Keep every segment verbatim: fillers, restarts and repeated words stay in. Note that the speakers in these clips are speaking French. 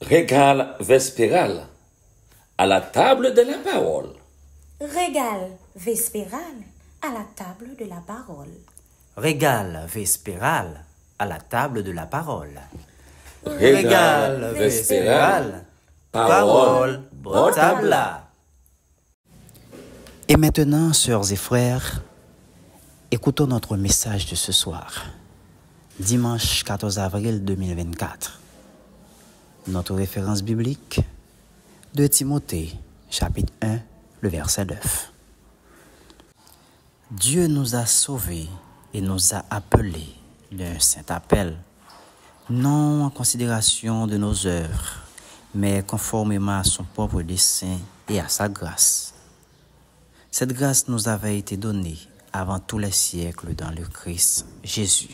Régal vespéral à la table de la parole. Régal vespéral à la table de la parole. Régal vespéral à la table de la parole. Régal vespéral, parole, bon table. Et maintenant, sœurs et frères, écoutons notre message de ce soir, dimanche quatorze avril deux mille vingt-quatre. Notre référence biblique, deux Timothée, chapitre un, le verset neuf. Dieu nous a sauvés et nous a appelés d'un saint appel, non en considération de nos œuvres, mais conformément à son propre dessein et à sa grâce. Cette grâce nous avait été donnée avant tous les siècles dans le Christ Jésus.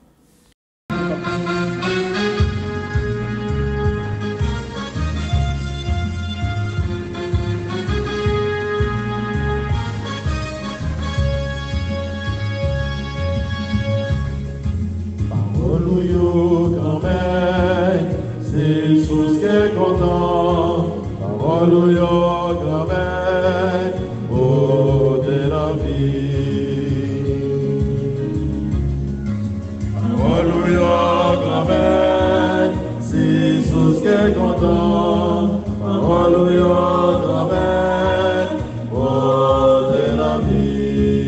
C'est chose qui est content, parole yo grand-mère, oh de la vie. Parole yo grand-mère, c'est chose qui est content, parole yo grand-mère, oh de la vie.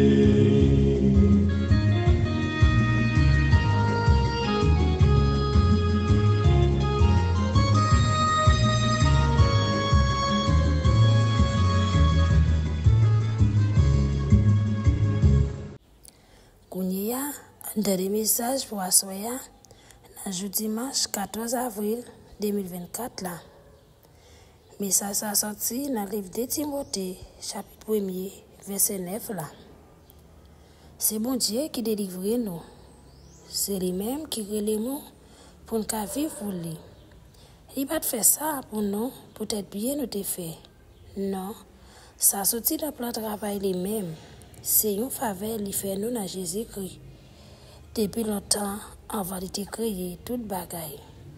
Kounia, dans des messages pour Assoya, le dimanche quatorze avril deux mille vingt-quatre là. Message a sorti dans le livre de Timothée, chapitre premier, verset neuf là. C'est bon Dieu qui délivre nous. C'est lui-même qui relève nous pour nous vivre pour lui. Il va faire ça pour nous, peut-être bien nous te fait. Non, ça sorti dans le plan de travail lui-même. C'est une faveur qui fait nous dans Jésus-Christ. Depuis longtemps, on va te créer toute bagaille.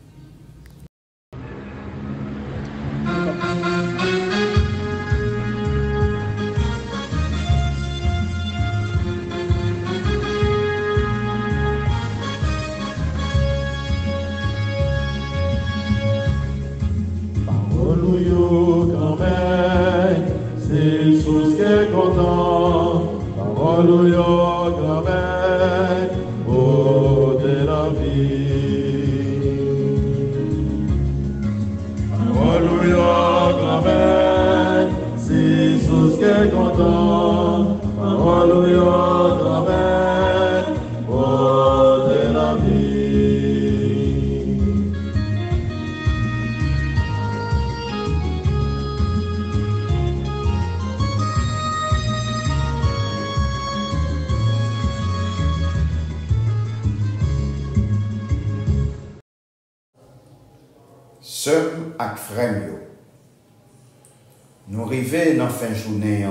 Parole yo grand-mère, c'est chose qui est content. Parole yo grand-mère, oh de la vie. Parole yo grand-mère, c'est chose qui est content. Parole yo grand-mère, oh de la vie. Sœurs ak frères yo, nous arrivons dans la fin de journée.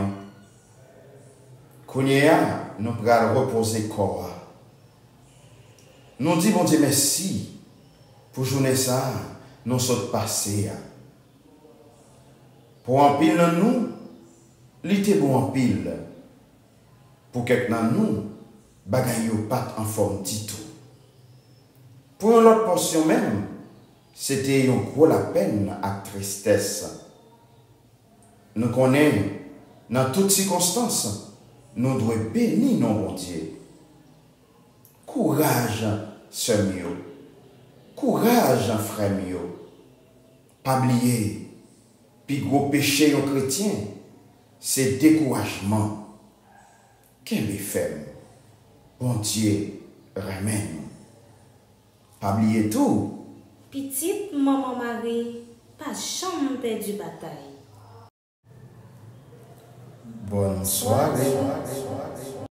Kounia, nous pral reposer corps. Nous disons bon Dieu merci pour journée ça, nous sommes passés. Pour en pile dans nous, l'été bon en pile. Pour quelqu'un dans nous, bagay yo pas en forme du tout. Pour l'autre portion même, c'était une gros la peine et tristesse. Nous connaissons, dans toutes circonstances, nous devons bénir nos bon Dieu. Courage, sœur mio. Courage, frère mio. Pas oublier, puis gros péché aux chrétiens, c'est découragement. Qu'elle est ferme. Bon Dieu, remède. Pas oublier tout. Petite maman Marie, pas jamais perdu bataille. Bonne soirée.